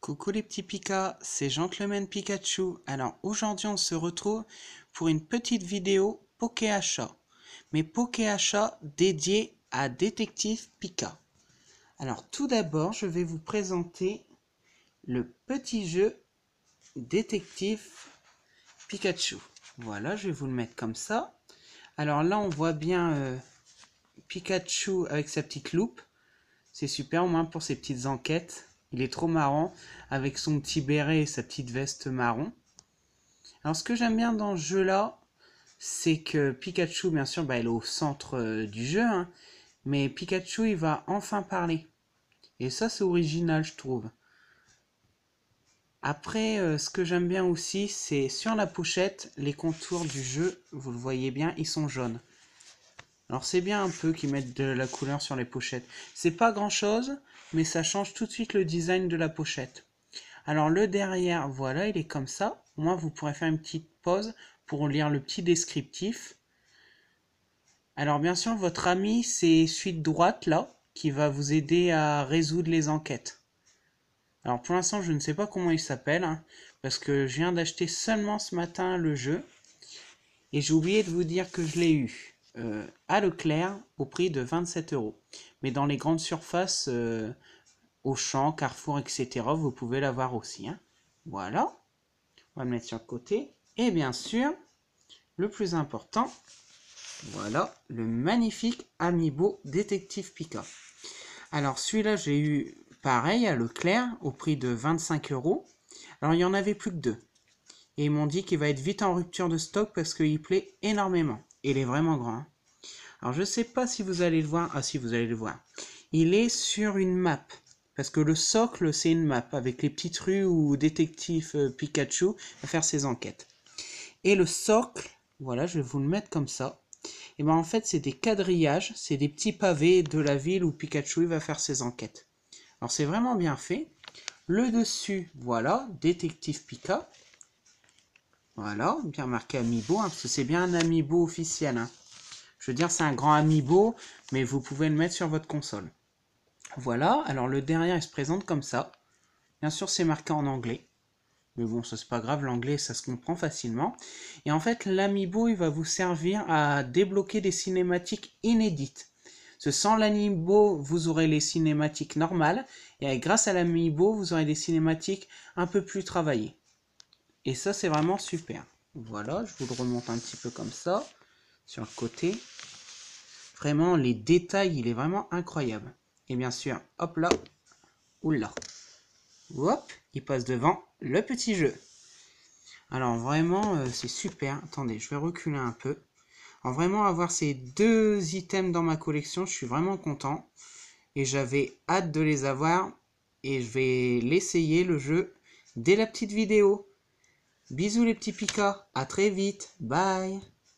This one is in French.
Coucou les petits Pika, c'est Gentleman Pikachu. Alors aujourd'hui on se retrouve pour une petite vidéo Pokéachat. Mais Pokéachat dédié à Détective Pika. Alors tout d'abord je vais vous présenter le petit jeu Détective Pikachu. Voilà, je vais vous le mettre comme ça. Alors là on voit bien Pikachu avec sa petite loupe. C'est super au moins pour ses petites enquêtes. Il est trop marrant avec son petit béret et sa petite veste marron. Alors ce que j'aime bien dans ce jeu là, c'est que Pikachu bien sûr il est au centre du jeu, hein, mais Pikachu il va enfin parler. Et ça c'est original je trouve. Après ce que j'aime bien aussi c'est sur la pochette, les contours du jeu, vous le voyez bien, ils sont jaunes. Alors c'est bien un peu qu'ils mettent de la couleur sur les pochettes. C'est pas grand chose, mais ça change tout de suite le design de la pochette. Alors le derrière, voilà, il est comme ça. Au moins vous pourrez faire une petite pause pour lire le petit descriptif. Alors bien sûr, votre ami, c'est celui de droite là, qui va vous aider à résoudre les enquêtes. Alors pour l'instant, je ne sais pas comment il s'appelle, hein, parce que je viens d'acheter seulement ce matin le jeu. Et j'ai oublié de vous dire que je l'ai eu à Leclerc au prix de 27 €. Mais dans les grandes surfaces, Auchan, Carrefour, etc., vous pouvez l'avoir aussi. Hein. Voilà. On va le mettre sur le côté. Et bien sûr, le plus important, voilà, le magnifique Amiibo Détective Pika. Alors celui-là, j'ai eu pareil à Leclerc au prix de 25 €. Alors il n'y en avait plus que 2. Et ils m'ont dit qu'il va être vite en rupture de stock parce qu'il plaît énormément. Et il est vraiment grand. Hein. Alors je ne sais pas si vous allez le voir. Ah si, vous allez le voir. Il est sur une map. Parce que le socle, c'est une map avec les petites rues où Détective Pikachu va faire ses enquêtes. Et le socle, voilà, je vais vous le mettre comme ça. Et bien en fait, c'est des quadrillages, c'est des petits pavés de la ville où Pikachu va faire ses enquêtes. Alors c'est vraiment bien fait. Le dessus, voilà, Détective Pika. Voilà, bien marqué Amiibo, hein, parce que c'est bien un Amiibo officiel. Hein. Je veux dire, c'est un grand Amiibo, mais vous pouvez le mettre sur votre console. Voilà, alors le derrière, il se présente comme ça. Bien sûr, c'est marqué en anglais. Mais bon, ça c'est pas grave, l'anglais, ça se comprend facilement. Et en fait, l'Amiibo, il va vous servir à débloquer des cinématiques inédites. Sans l'Amiibo, vous aurez les cinématiques normales. Et grâce à l'Amiibo, vous aurez des cinématiques un peu plus travaillées. Et ça, c'est vraiment super. Voilà, je vous le remonte un petit peu comme ça, sur le côté. Vraiment, les détails, il est vraiment incroyable. Et bien sûr, hop là, oula. Hop, il passe devant le petit jeu. Alors vraiment, c'est super. Attendez, je vais reculer un peu. Alors vraiment, avoir ces 2 items dans ma collection, je suis vraiment content. Et j'avais hâte de les avoir. Et je vais l'essayer, le jeu, dès la petite vidéo. Bisous les petits Pika, à très vite, bye.